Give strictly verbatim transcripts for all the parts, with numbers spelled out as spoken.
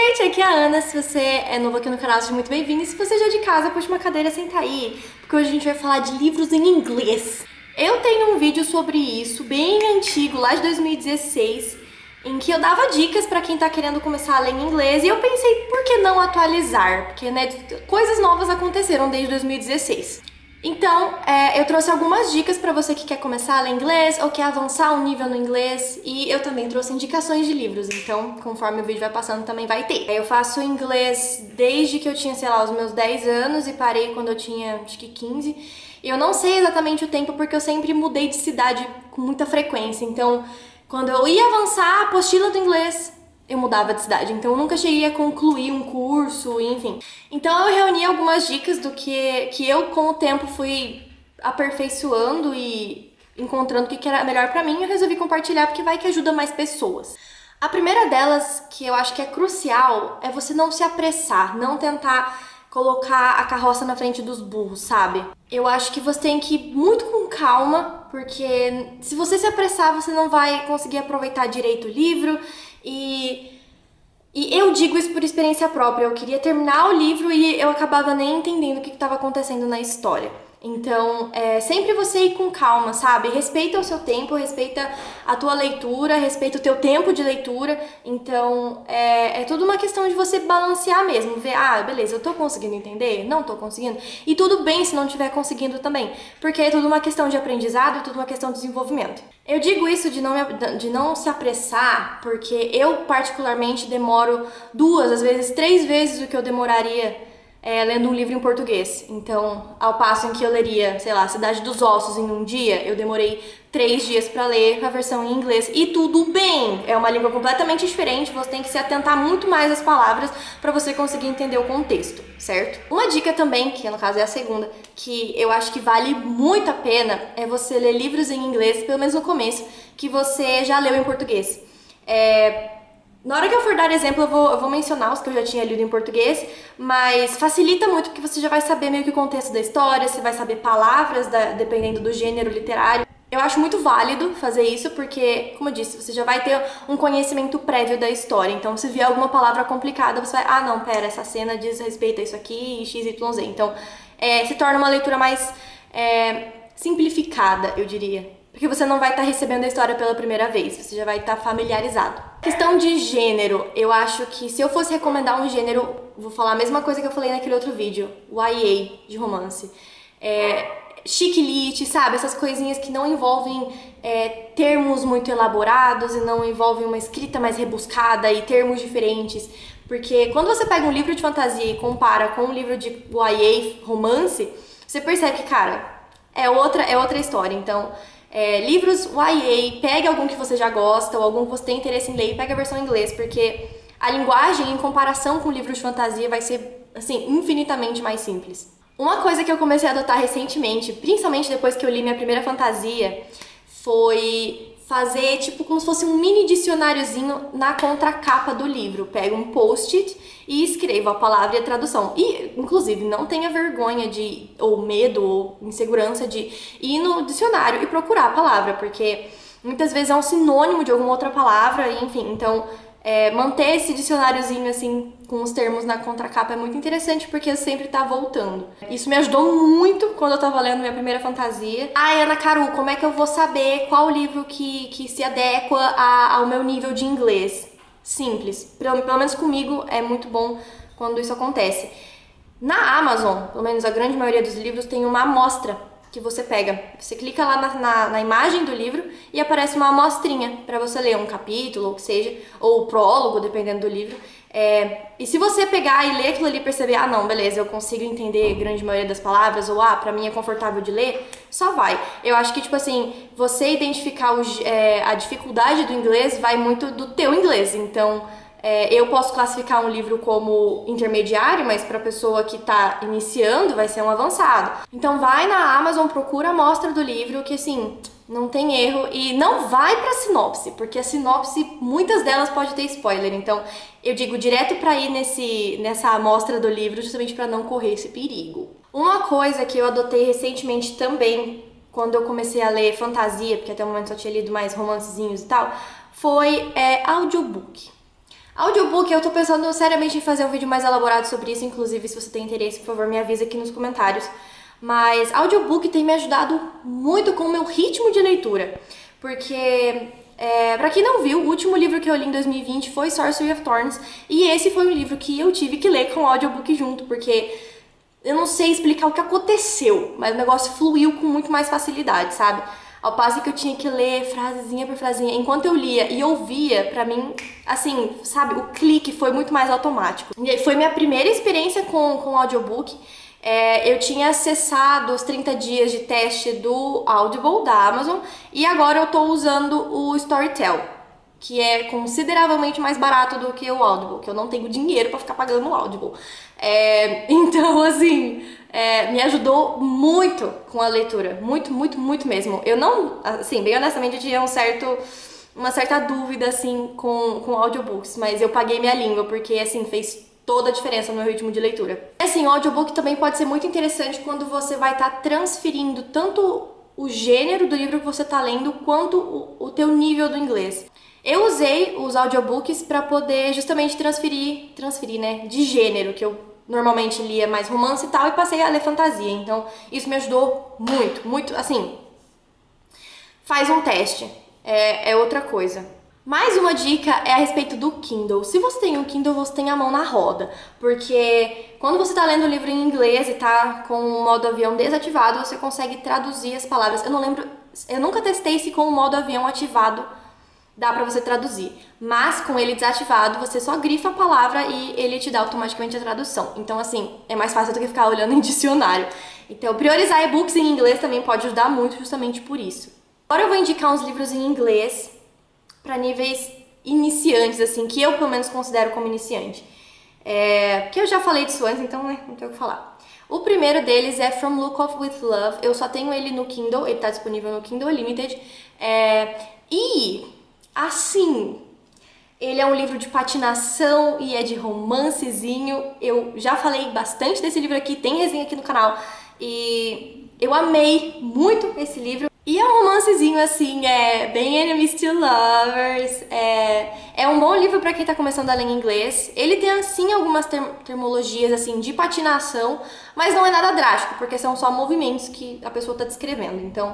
gente, aqui é a Ana. Se você é novo aqui no canal, seja muito bem-vindo. E se você já é de casa, puxa uma cadeira e senta aí, porque hoje a gente vai falar de livros em inglês. Eu tenho um vídeo sobre isso, bem antigo, lá de dois mil e dezesseis, em que eu dava dicas pra quem tá querendo começar a ler em inglês, e eu pensei, por que não atualizar? Porque, né, coisas novas aconteceram desde dois mil e dezesseis. Então, é, eu trouxe algumas dicas pra você que quer começar a ler inglês ou quer avançar um nível no inglês, e eu também trouxe indicações de livros, então conforme o vídeo vai passando também vai ter. Eu faço inglês desde que eu tinha, sei lá, os meus dez anos e parei quando eu tinha, acho que quinze. Eu não sei exatamente o tempo porque eu sempre mudei de cidade com muita frequência, então quando eu ia avançar a apostila do inglês, eu mudava de cidade, então eu nunca cheguei a concluir um curso, enfim. Então eu reuni algumas dicas do que, que eu com o tempo fui aperfeiçoando e encontrando o que era melhor pra mim, e eu resolvi compartilhar porque vai que ajuda mais pessoas. A primeira delas, que eu acho que é crucial, é você não se apressar, não tentar colocar a carroça na frente dos burros, sabe? Eu acho que você tem que ir muito com calma, porque se você se apressar, você não vai conseguir aproveitar direito o livro. E, e eu digo isso por experiência própria, eu queria terminar o livro e eu acabava nem entendendo o que estava acontecendo na história. Então, é, sempre você ir com calma, sabe? Respeita o seu tempo, respeita a tua leitura, respeita o teu tempo de leitura. Então, é, é tudo uma questão de você balancear mesmo, ver, ah, beleza, eu tô conseguindo entender? Não tô conseguindo? E tudo bem se não estiver conseguindo também, porque é tudo uma questão de aprendizado, é tudo uma questão de desenvolvimento. Eu digo isso de não, me, de não se apressar, porque eu particularmente demoro duas, às vezes três vezes o que eu demoraria É, lendo um livro em português. Então, ao passo em que eu leria, sei lá, Cidade dos Ossos em um dia, eu demorei três dias pra ler a versão em inglês. E tudo bem! É uma língua completamente diferente, você tem que se atentar muito mais às palavras pra você conseguir entender o contexto, certo? Uma dica também, que no caso é a segunda, que eu acho que vale muito a pena, é você ler livros em inglês, pelo menos no começo, que você já leu em português. É... Na hora que eu for dar exemplo, eu vou, eu vou mencionar os que eu já tinha lido em português, mas facilita muito porque você já vai saber meio que o contexto da história, você vai saber palavras da, dependendo do gênero literário. Eu acho muito válido fazer isso porque, como eu disse, você já vai ter um conhecimento prévio da história. Então, se vier alguma palavra complicada, você vai, ah, não, pera, essa cena diz respeito a isso aqui, x, y, z. Então, é, se torna uma leitura mais é, simplificada, eu diria. Porque você não vai estar recebendo a história pela primeira vez, você já vai estar familiarizado. Questão de gênero, eu acho que se eu fosse recomendar um gênero, vou falar a mesma coisa que eu falei naquele outro vídeo, Y A de romance. É, chique-lit, sabe? Essas coisinhas que não envolvem é, termos muito elaborados e não envolvem uma escrita mais rebuscada e termos diferentes. Porque quando você pega um livro de fantasia e compara com um livro de Y A romance, você percebe que, cara, é outra, é outra história. Então, É, livros Y A, pegue algum que você já gosta ou algum que você tem interesse em ler e pegue a versão em inglês, porque a linguagem em comparação com livros de fantasia vai ser, assim, infinitamente mais simples. Uma coisa que eu comecei a adotar recentemente, principalmente depois que eu li minha primeira fantasia, foi fazer tipo como se fosse um mini dicionáriozinho na contracapa do livro. Pego um post-it e escrevo a palavra e a tradução. E, inclusive, não tenha vergonha de, ou medo, ou insegurança de ir no dicionário e procurar a palavra, porque muitas vezes é um sinônimo de alguma outra palavra, enfim, então é, manter esse dicionáriozinho assim com os termos na contracapa é muito interessante porque sempre tá voltando. Isso me ajudou muito quando eu tava lendo minha primeira fantasia. Ai, Ana Caru, como é que eu vou saber qual livro que, que se adequa a, ao meu nível de inglês? Simples. Pelo, pelo menos comigo é muito bom quando isso acontece. Na Amazon, pelo menos a grande maioria dos livros, tem uma amostra que você pega. Você clica lá na, na, na imagem do livro e aparece uma amostrinha para você ler um capítulo, ou que seja, ou o prólogo, dependendo do livro. É, e se você pegar e ler aquilo ali e perceber, ah não, beleza, eu consigo entender a grande maioria das palavras, ou ah, pra mim é confortável de ler, só vai. Eu acho que, tipo assim, você identificar o, é, a dificuldade do inglês vai muito do teu inglês. Então, é, eu posso classificar um livro como intermediário, mas pra pessoa que tá iniciando vai ser um avançado. Então vai na Amazon, procura a amostra do livro, que assim, não tem erro, e não vai pra sinopse, porque a sinopse, muitas delas pode ter spoiler, então eu digo direto pra ir nesse, nessa amostra do livro, justamente pra não correr esse perigo. Uma coisa que eu adotei recentemente também, quando eu comecei a ler fantasia, porque até o momento só tinha lido mais romancezinhos e tal, foi é, audiobook. Audiobook, eu tô pensando seriamente em fazer um vídeo mais elaborado sobre isso, inclusive, se você tem interesse, por favor, me avisa aqui nos comentários. Mas audiobook tem me ajudado muito com o meu ritmo de leitura, porque, é, pra quem não viu, o último livro que eu li em dois mil e vinte foi Sorcery of Thorns, e esse foi um livro que eu tive que ler com o audiobook junto, porque eu não sei explicar o que aconteceu, mas o negócio fluiu com muito mais facilidade, sabe? Ao passo que eu tinha que ler frasezinha por frasezinha, enquanto eu lia e ouvia, pra mim, assim, sabe, o clique foi muito mais automático. E foi minha primeira experiência com, com o audiobook. É, eu tinha acessado os trinta dias de teste do Audible, da Amazon, e agora eu tô usando o Storytel, que é consideravelmente mais barato do que o Audible, que eu não tenho dinheiro pra ficar pagando o Audible. É, então, assim, é, me ajudou muito com a leitura, muito, muito, muito mesmo. Eu não, assim, bem honestamente, eu tinha um certo, uma certa dúvida, assim, com, com audiobooks, mas eu paguei minha língua, porque, assim, fez toda a diferença no meu ritmo de leitura. Assim, o audiobook também pode ser muito interessante quando você vai estar tá transferindo tanto o gênero do livro que você está lendo, quanto o, o teu nível do inglês. Eu usei os audiobooks para poder justamente transferir, transferir, né, de gênero, que eu normalmente lia mais romance e tal, e passei a ler fantasia. Então, isso me ajudou muito, muito, assim, faz um teste, é, é outra coisa. Mais uma dica é a respeito do Kindle. Se você tem um Kindle, você tem a mão na roda, porque quando você está lendo o livro em inglês e tá com o modo avião desativado, você consegue traduzir as palavras. Eu não lembro, eu nunca testei se com o modo avião ativado dá pra você traduzir, mas com ele desativado, você só grifa a palavra e ele te dá automaticamente a tradução. Então, assim, é mais fácil do que ficar olhando em dicionário. Então, priorizar e-books em inglês também pode ajudar muito justamente por isso. Agora eu vou indicar uns livros em inglês para níveis iniciantes, assim, que eu pelo menos considero como iniciante. É, porque eu já falei disso antes, então, né, não tenho o que falar. O primeiro deles é From Look Off With Love. Eu só tenho ele no Kindle, ele tá disponível no Kindle Unlimited. É, e, assim, ele é um livro de patinação e é de romancezinho. Eu já falei bastante desse livro aqui, tem resenha aqui no canal. E eu amei muito esse livro. E é um romancezinho, assim, é bem Enemies to Lovers, é, é um bom livro pra quem tá começando a ler em inglês. Ele tem, assim, algumas term termologias, assim, de patinação, mas não é nada drástico, porque são só movimentos que a pessoa tá descrevendo. Então,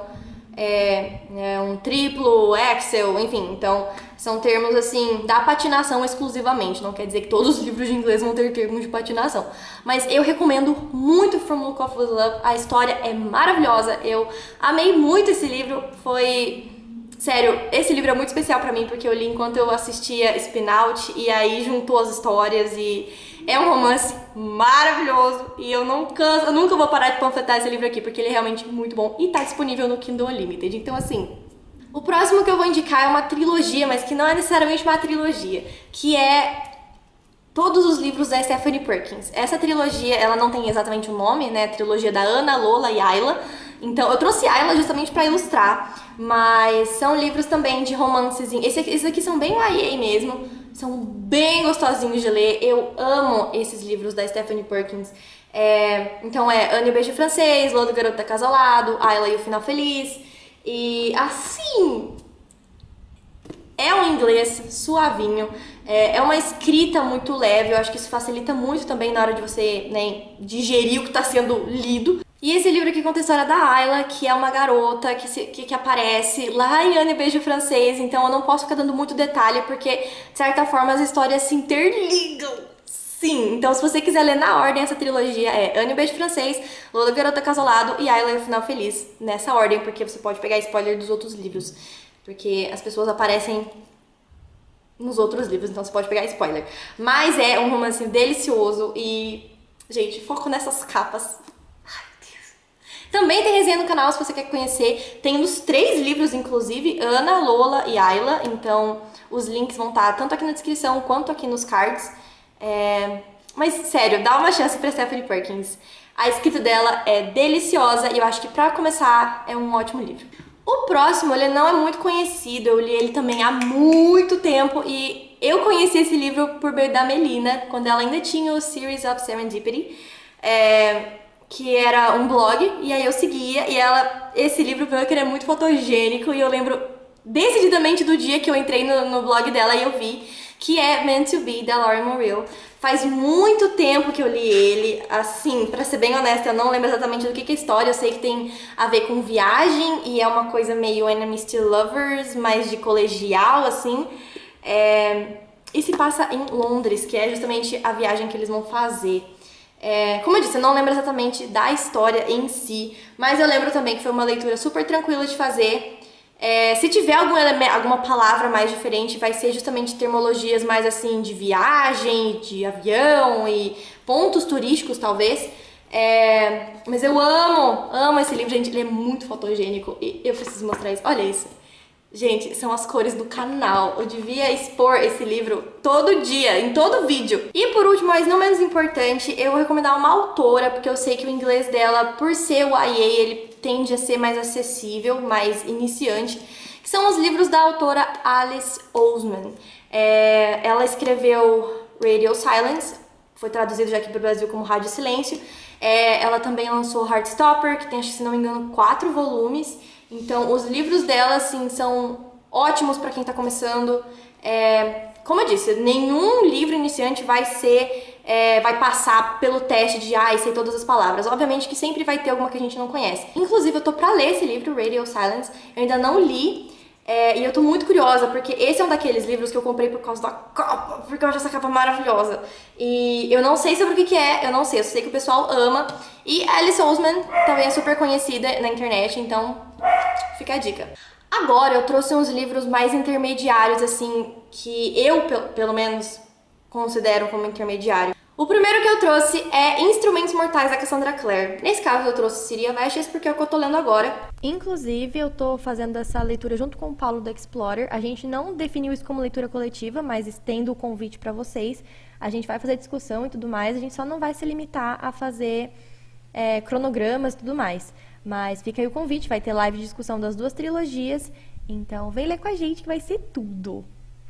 é, é um triplo, axel, enfim, então são termos, assim, da patinação exclusivamente. Não quer dizer que todos os livros de inglês vão ter termos de patinação. Mas eu recomendo muito From Look Off With Love, a história é maravilhosa, eu amei muito esse livro, foi... Sério, esse livro é muito especial pra mim, porque eu li enquanto eu assistia Spin Out, e aí juntou as histórias, e é um romance maravilhoso, e eu não canso, eu nunca vou parar de panfletar esse livro aqui, porque ele é realmente muito bom, e tá disponível no Kindle Unlimited. Então, assim, o próximo que eu vou indicar é uma trilogia, mas que não é necessariamente uma trilogia, que é todos os livros da Stephanie Perkins. Essa trilogia, ela não tem exatamente o um nome, né, a trilogia da Ana, Lola e Ayla. Então, eu trouxe Ayla justamente pra ilustrar, mas são livros também de romancezinho. Esse, esses aqui são bem Y A mesmo, são bem gostosinhos de ler. Eu amo esses livros da Stephanie Perkins. É, então é Anne e o Beijo Francês, Lola, o Garoto Acasalado, Ayla e o Final Feliz. E assim, é um inglês suavinho, é, é uma escrita muito leve. Eu acho que isso facilita muito também na hora de você, né, digerir o que está sendo lido. E esse livro aqui conta a história da Ayla, que é uma garota que, se, que, que aparece lá em Anne e Beijo Francês, então eu não posso ficar dando muito detalhe, porque, de certa forma, as histórias se interligam. Sim, então se você quiser ler na ordem, essa trilogia é Anne e Beijo Francês, Lola, Garota Acasalado e Ayla e o Final Feliz, nessa ordem, porque você pode pegar spoiler dos outros livros, porque as pessoas aparecem nos outros livros, então você pode pegar spoiler. Mas é um romance delicioso e, gente, foco nessas capas. Também tem resenha no canal se você quer conhecer. Tem os três livros, inclusive, Ana, Lola e Ayla. Então, os links vão estar tanto aqui na descrição quanto aqui nos cards. É... Mas, sério, dá uma chance pra Stephanie Perkins. A escrita dela é deliciosa e eu acho que pra começar é um ótimo livro. O próximo, ele não é muito conhecido. Eu li ele também há muito tempo e eu conheci esse livro por meio da Melina, quando ela ainda tinha o Series of Serendipity. É... que era um blog, e aí eu seguia, e ela, esse livro, pelo que ele é muito fotogênico, e eu lembro decididamente do dia que eu entrei no, no blog dela e eu vi que é Meant to Be, da Lauren Morrill. Faz muito tempo que eu li ele, assim, pra ser bem honesta, eu não lembro exatamente do que, que é a história, eu sei que tem a ver com viagem e é uma coisa meio Enemies to Lovers, mais de colegial, assim. É... E se passa em Londres, que é justamente a viagem que eles vão fazer. É... Como eu disse, eu não lembro exatamente da história em si, mas eu lembro também que foi uma leitura super tranquila de fazer. É, se tiver algum elemento, alguma palavra mais diferente, vai ser justamente termologias mais assim de viagem, de avião e pontos turísticos, talvez. É, mas eu amo, amo esse livro, gente, ele é muito fotogênico e eu preciso mostrar isso. Olha isso. Gente, são as cores do canal. Eu devia expor esse livro todo dia, em todo vídeo. E por último, mas não menos importante, eu vou recomendar uma autora, porque eu sei que o inglês dela, por ser o Y A, ele tende a ser mais acessível, mais iniciante, que são os livros da autora Alice Oseman. É, ela escreveu Radio Silence, foi traduzido já aqui para o Brasil como Rádio Silêncio. É, ela também lançou Heartstopper, que tem, acho que se não me engano, quatro volumes. Então, os livros dela, assim, são ótimos para quem está começando. É, como eu disse, nenhum livro iniciante vai ser... É, vai passar pelo teste de, ah, sei todas as palavras. Obviamente que sempre vai ter alguma que a gente não conhece. Inclusive, eu tô pra ler esse livro, Radio Silence. Eu ainda não li. É, e eu tô muito curiosa, porque esse é um daqueles livros que eu comprei por causa da capa, porque eu acho essa capa maravilhosa. E eu não sei sobre o que que é, eu não sei, eu sei que o pessoal ama. E Alice Oseman também é super conhecida na internet, então fica a dica. Agora eu trouxe uns livros mais intermediários, assim, que eu, pelo menos, considero como intermediário. O primeiro que eu trouxe é Instrumentos Mortais, da Cassandra Clare. Nesse caso eu trouxe Siria Vestes porque é o que eu tô lendo agora. Inclusive eu tô fazendo essa leitura junto com o Paulo do Explorer. A gente não definiu isso como leitura coletiva, mas estendo o convite pra vocês. A gente vai fazer discussão e tudo mais, a gente só não vai se limitar a fazer é, cronogramas e tudo mais. Mas fica aí o convite, vai ter live de discussão das duas trilogias. Então vem ler com a gente que vai ser tudo.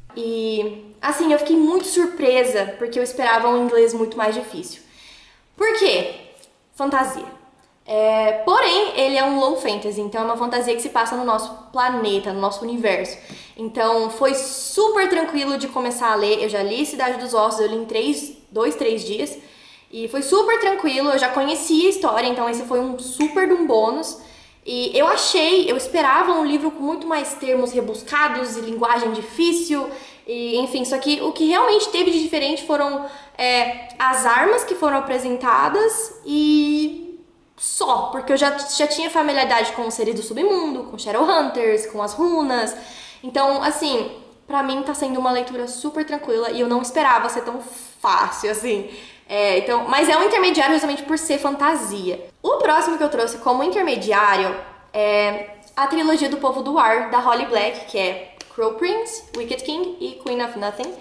E, assim, eu fiquei muito surpresa, porque eu esperava um inglês muito mais difícil. Por quê? Fantasia. É, porém, ele é um low fantasy, então é uma fantasia que se passa no nosso planeta, no nosso universo. Então, foi super tranquilo de começar a ler. Eu já li Cidade dos Ossos, eu li em três, dois, três dias. E foi super tranquilo, eu já conhecia a história, então esse foi um super de um bônus. E eu achei, eu esperava um livro com muito mais termos rebuscados e linguagem difícil, e enfim, só que o que realmente teve de diferente foram é, as armas que foram apresentadas e só, porque eu já, já tinha familiaridade com os seres do submundo, com Shadowhunters, com as runas, então assim, pra mim tá sendo uma leitura super tranquila e eu não esperava ser tão fácil assim. É, então, mas é um intermediário justamente por ser fantasia. O próximo que eu trouxe como intermediário é a trilogia do Povo do Ar, da Holly Black, que é Crow Prince, Wicked King e Queen of Nothing,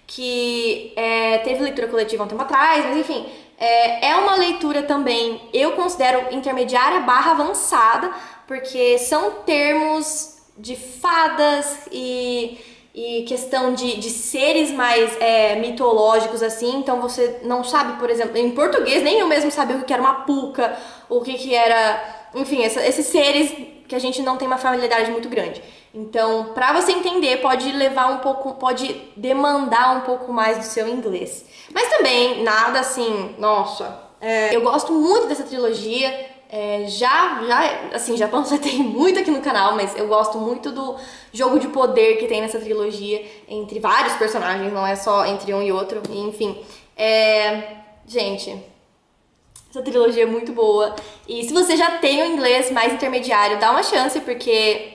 que é, teve leitura coletiva há um tempo atrás, mas enfim, é, é uma leitura também, eu considero intermediária barra avançada, porque são termos de fadas e... e questão de, de seres mais é, mitológicos, assim, então você não sabe, por exemplo, em português nem eu mesmo sabia o que era uma puca, o que que era, enfim, essa, esses seres que a gente não tem uma familiaridade muito grande. Então, pra você entender, pode levar um pouco, pode demandar um pouco mais do seu inglês. Mas também, nada assim, nossa, é, eu gosto muito dessa trilogia. É, já, já, assim, já panfletei muito aqui no canal, mas eu gosto muito do jogo de poder que tem nessa trilogia entre vários personagens, não é só entre um e outro, e, enfim. É, gente, essa trilogia é muito boa. E se você já tem o inglês mais intermediário, dá uma chance, porque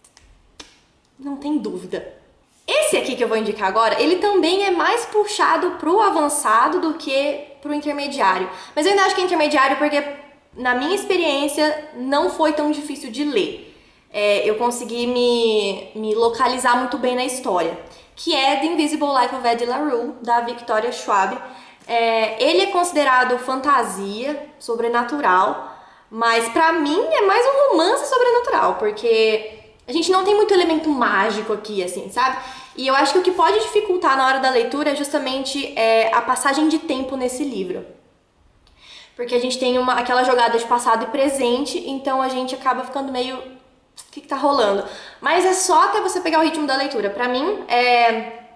não tem dúvida. Esse aqui que eu vou indicar agora, ele também é mais puxado pro avançado do que pro intermediário. Mas eu ainda acho que é intermediário porque... na minha experiência, não foi tão difícil de ler. É, eu consegui me, me localizar muito bem na história, que é The Invisible Life of Eddie LaRue, da Victoria Schwab. É, ele é considerado fantasia, sobrenatural, mas pra mim é mais um romance sobrenatural, porque a gente não tem muito elemento mágico aqui, assim, sabe? E eu acho que o que pode dificultar na hora da leitura é justamente é, a passagem de tempo nesse livro. Porque a gente tem uma, aquela jogada de passado e presente, então a gente acaba ficando meio... o que que tá rolando? Mas é só até você pegar o ritmo da leitura. Pra mim, é...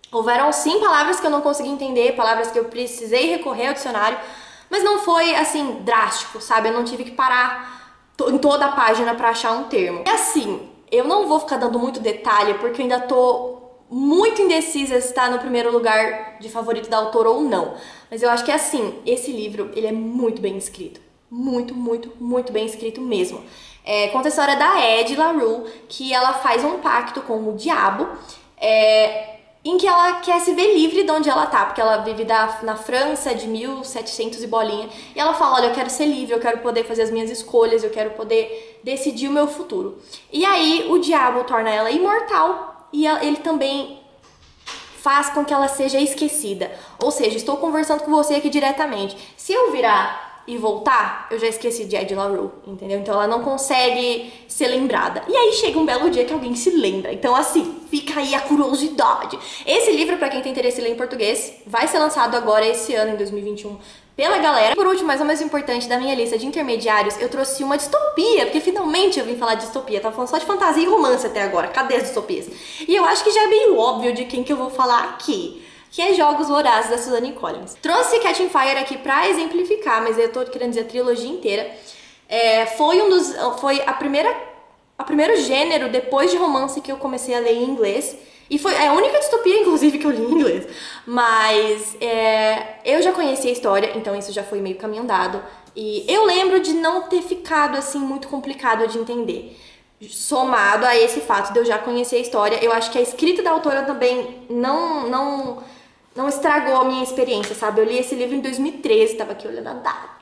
Houveram sim palavras que eu não consegui entender, palavras que eu precisei recorrer ao dicionário, mas não foi assim drástico, sabe? Eu não tive que parar em toda a página pra achar um termo. E assim, eu não vou ficar dando muito detalhe porque eu ainda tô muito indecisa se tá no primeiro lugar de favorito da autora ou não. Mas eu acho que é assim, esse livro, ele é muito bem escrito. Muito, muito, muito bem escrito mesmo. É, conta a história da Ed LaRue, que ela faz um pacto com o diabo, é, em que ela quer se ver livre de onde ela tá, porque ela vive da, na França de mil e setecentos e bolinha, e ela fala, olha, eu quero ser livre, eu quero poder fazer as minhas escolhas, eu quero poder decidir o meu futuro. E aí o diabo torna ela imortal, e ela, ele também faz com que ela seja esquecida. Ou seja, estou conversando com você aqui diretamente. Se eu virar e voltar, eu já esqueci de Ed LaRue, entendeu? Então ela não consegue ser lembrada. E aí chega um belo dia que alguém se lembra. Então assim, fica aí a curiosidade. Esse livro, pra quem tem interesse em ler em português, vai ser lançado agora esse ano, em dois mil e vinte e um, pela galera. Por último, mas não mais importante, da minha lista de intermediários, eu trouxe uma distopia, porque finalmente eu vim falar de distopia. Tava falando só de fantasia e romance até agora. Cadê as distopias? E eu acho que já é meio óbvio de quem que eu vou falar aqui, que é Jogos Vorazes, da Suzanne Collins. Trouxe Catching Fire aqui pra exemplificar, mas eu tô querendo dizer a trilogia inteira. É, foi um dos, foi a primeira, a primeiro gênero depois de romance que eu comecei a ler em inglês. E foi a única distopia, inclusive, que eu li em inglês. Mas é, eu já conhecia a história, então isso já foi meio caminho andado. E eu lembro de não ter ficado, assim, muito complicado de entender. Somado a esse fato de eu já conhecer a história, eu acho que a escrita da autora também não, não, não estragou a minha experiência, sabe? Eu li esse livro em dois mil e treze, tava aqui olhando a data.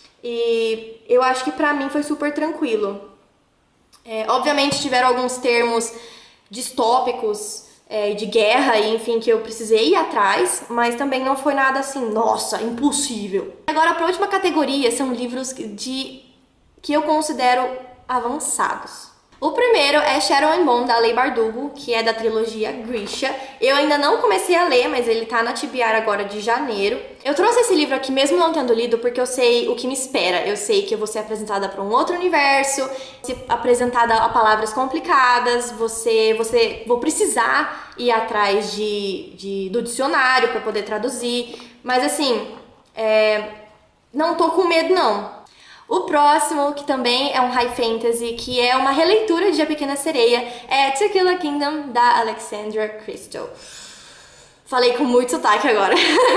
E eu acho que pra mim foi super tranquilo. É, obviamente tiveram alguns termos distópicos, é, de guerra, e enfim, que eu precisei ir atrás, mas também não foi nada assim, nossa, impossível. Agora, pra última categoria, são livros de que eu considero avançados. O primeiro é Shadow and Bone, da Leigh Bardugo, que é da trilogia Grisha. Eu ainda não comecei a ler, mas ele tá na T B R agora de janeiro. Eu trouxe esse livro aqui mesmo não tendo lido porque eu sei o que me espera. Eu sei que eu vou ser apresentada para um outro universo, ser apresentada a palavras complicadas, você, você, vou precisar ir atrás de, de, do dicionário para poder traduzir. Mas assim, é, não tô com medo não. O próximo, que também é um high fantasy, que é uma releitura de A Pequena Sereia, é Tequila Kingdom, da Alexandra Crystal. Falei com muito sotaque agora.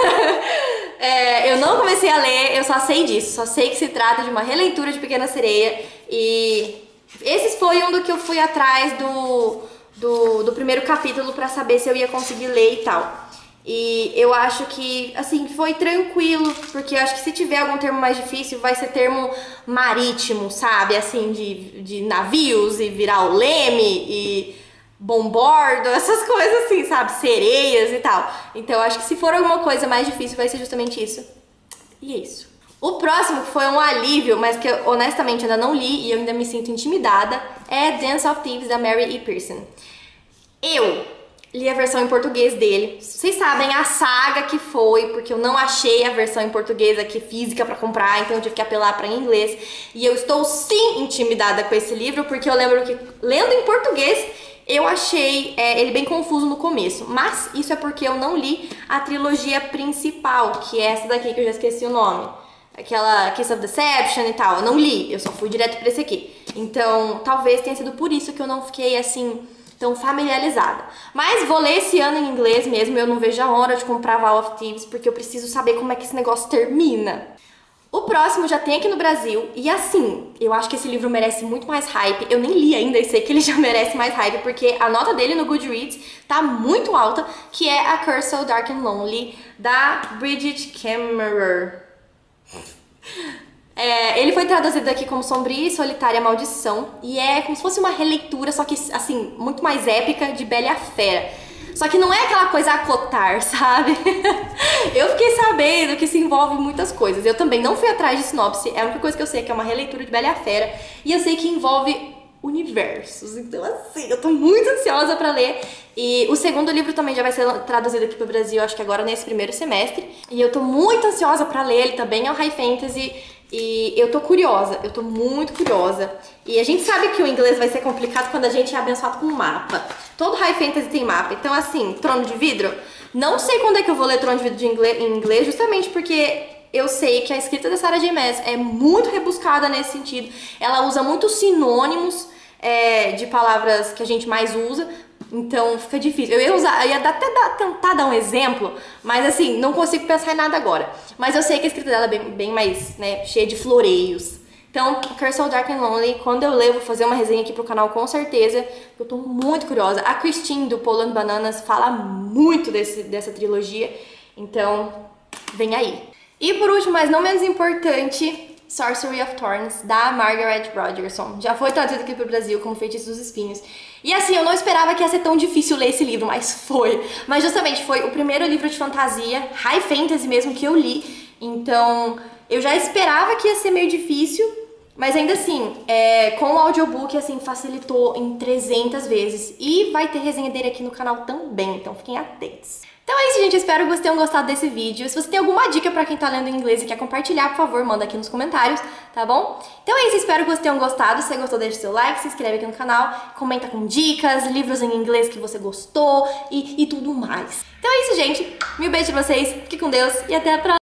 é, eu não comecei a ler, eu só sei disso, só sei que se trata de uma releitura de Pequena Sereia. E esse foi um do que eu fui atrás do, do, do primeiro capítulo pra saber se eu ia conseguir ler e tal. E eu acho que, assim, foi tranquilo, porque eu acho que se tiver algum termo mais difícil, vai ser termo marítimo, sabe? Assim, de, de navios e virar o leme e bombordo, essas coisas assim, sabe? Sereias e tal. Então eu acho que se for alguma coisa mais difícil, vai ser justamente isso. E é isso. O próximo, que foi um alívio, mas que eu honestamente ainda não li e eu ainda me sinto intimidada, é Dance of Thieves, da Mary E. Pearson. Eu li a versão em português dele. Vocês sabem a saga que foi, porque eu não achei a versão em português aqui física pra comprar, então eu tive que apelar pra inglês. E eu estou sim intimidada com esse livro, porque eu lembro que lendo em português eu achei é, ele bem confuso no começo. Mas isso é porque eu não li a trilogia principal, que é essa daqui que eu já esqueci o nome. Aquela Kiss of Deception e tal. Eu não li, eu só fui direto pra esse aqui. Então talvez tenha sido por isso que eu não fiquei assim tão familiarizada. Mas vou ler esse ano em inglês mesmo, eu não vejo a hora de comprar Vow of Thieves, porque eu preciso saber como é que esse negócio termina. O próximo já tem aqui no Brasil, e assim, eu acho que esse livro merece muito mais hype. Eu nem li ainda e sei que ele já merece mais hype, porque a nota dele no Goodreads tá muito alta, que é A Curse So Dark and Lonely, da Bridget Kemmerer. É, ele foi traduzido aqui como Sombria e Solitária Maldição, e é como se fosse uma releitura, só que, assim, muito mais épica, de Bela e a Fera. Só que não é aquela coisa a cotar, sabe? Eu fiquei sabendo que se envolve muitas coisas. Eu também não fui atrás de sinopse, é a única coisa que eu sei que é uma releitura de Bela e a Fera, e eu sei que envolve universos. Então, assim, eu tô muito ansiosa pra ler. E o segundo livro também já vai ser traduzido aqui pro Brasil, acho que agora nesse primeiro semestre. E eu tô muito ansiosa pra ler, ele também é um high fantasy. E eu tô curiosa, eu tô muito curiosa. E a gente sabe que o inglês vai ser complicado quando a gente é abençoado com um mapa. Todo High Fantasy tem mapa. Então, assim, Trono de Vidro, não sei quando é que eu vou ler Trono de Vidro de inglês, em inglês, justamente porque eu sei que a escrita da Sarah J Maas é muito rebuscada nesse sentido. Ela usa muitos sinônimos é, de palavras que a gente mais usa. Então fica difícil. Eu ia usar, eu ia até dar, tentar dar um exemplo, mas assim, não consigo pensar em nada agora. Mas eu sei que a escrita dela é bem, bem mais, né, cheia de floreios. Então, Curse of Dark and Lonely, quando eu ler, eu vou fazer uma resenha aqui pro canal com certeza. Eu tô muito curiosa. A Christine, do Poland Bananas, fala muito desse, dessa trilogia. Então, vem aí. E por último, mas não menos importante, Sorcery of Thorns, da Margaret Rogerson. Já foi traduzido aqui pro Brasil como Feitiço dos Espinhos. E assim, eu não esperava que ia ser tão difícil ler esse livro, mas foi. Mas justamente foi o primeiro livro de fantasia, High Fantasy mesmo, que eu li. Então, eu já esperava que ia ser meio difícil, mas ainda assim, é, com o audiobook, assim, facilitou em trezentas vezes. E vai ter resenha dele aqui no canal também, então fiquem atentos. Então é isso, gente. Eu espero que vocês tenham gostado desse vídeo. Se você tem alguma dica pra quem tá lendo em inglês e quer compartilhar, por favor, manda aqui nos comentários, tá bom? Então é isso. Espero que vocês tenham gostado. Se você gostou, deixa seu like, se inscreve aqui no canal, comenta com dicas, livros em inglês que você gostou e, e tudo mais. Então é isso, gente. Mil beijos pra vocês. Fique com Deus e até a próxima.